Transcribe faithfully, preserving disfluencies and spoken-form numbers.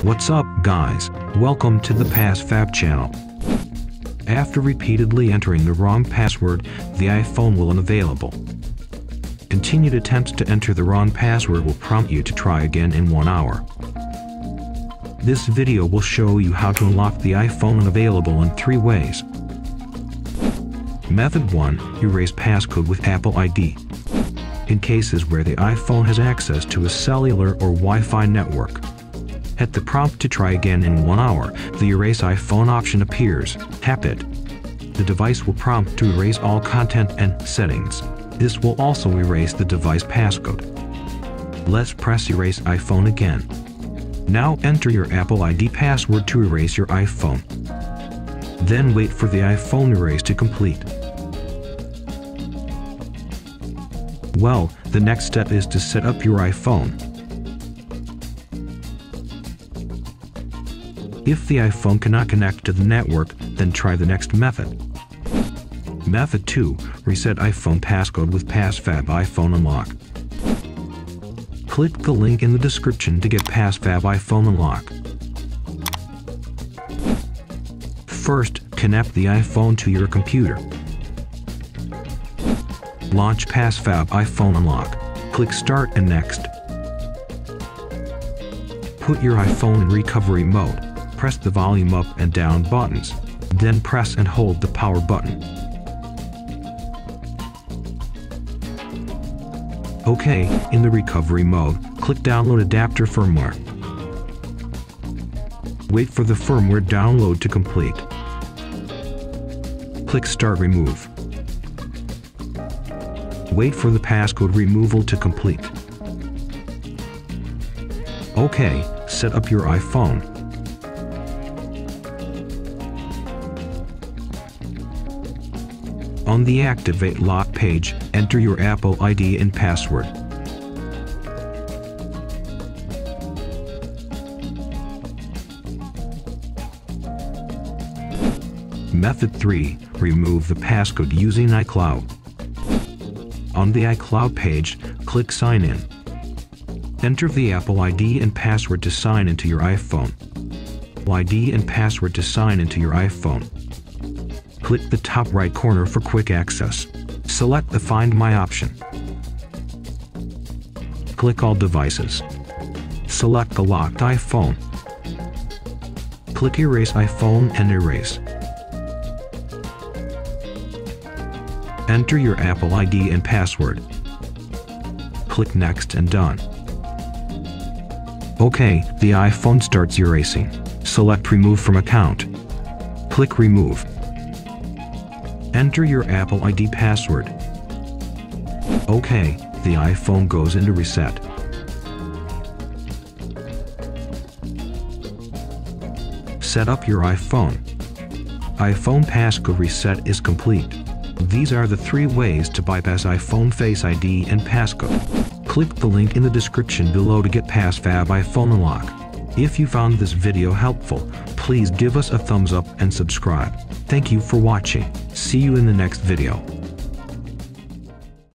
What's up, guys? Welcome to the PassFab channel. After repeatedly entering the wrong password, the iPhone will unavailable. Continued attempts to enter the wrong password will prompt you to try again in one hour. This video will show you how to unlock the iPhone unavailable in three ways. Method one. Erase passcode with Apple I D. In cases where the iPhone has access to a cellular or Wi-Fi network. At the prompt to try again in one hour, the Erase iPhone option appears. Tap it. The device will prompt to erase all content and settings. This will also erase the device passcode. Let's press Erase iPhone again. Now enter your Apple I D password to erase your iPhone. Then wait for the iPhone erase to complete. Well, the next step is to set up your iPhone. If the iPhone cannot connect to the network, then try the next method. Method two. Reset iPhone passcode with PassFab iPhone Unlock. Click the link in the description to get PassFab iPhone Unlock. First, connect the iPhone to your computer. Launch PassFab iPhone Unlock. Click Start and Next. Put your iPhone in recovery mode. Press the volume up and down buttons. Then press and hold the power button. OK, in the recovery mode, click Download Adapter Firmware. Wait for the firmware download to complete. Click Start Remove. Wait for the passcode removal to complete. OK, set up your iPhone. On the Activate Lock page, enter your Apple I D and password. Method three. Remove the passcode using iCloud. On the iCloud page, click Sign In. Enter the Apple I D and password to sign into your iPhone. I D and password to sign into your iPhone. Click the top right corner for quick access. Select the Find My option. Click All Devices. Select the locked iPhone. Click Erase iPhone and erase. Enter your Apple I D and password. Click Next and Done. OK, the iPhone starts erasing. Select Remove from Account. Click Remove. Enter your Apple I D password. OK, the iPhone goes into reset. Set up your iPhone. iPhone passcode reset is complete. These are the three ways to bypass iPhone Face I D and passcode. Click the link in the description below to get PassFab iPhone Unlock. If you found this video helpful, please give us a thumbs up and subscribe. Thank you for watching. See you in the next video.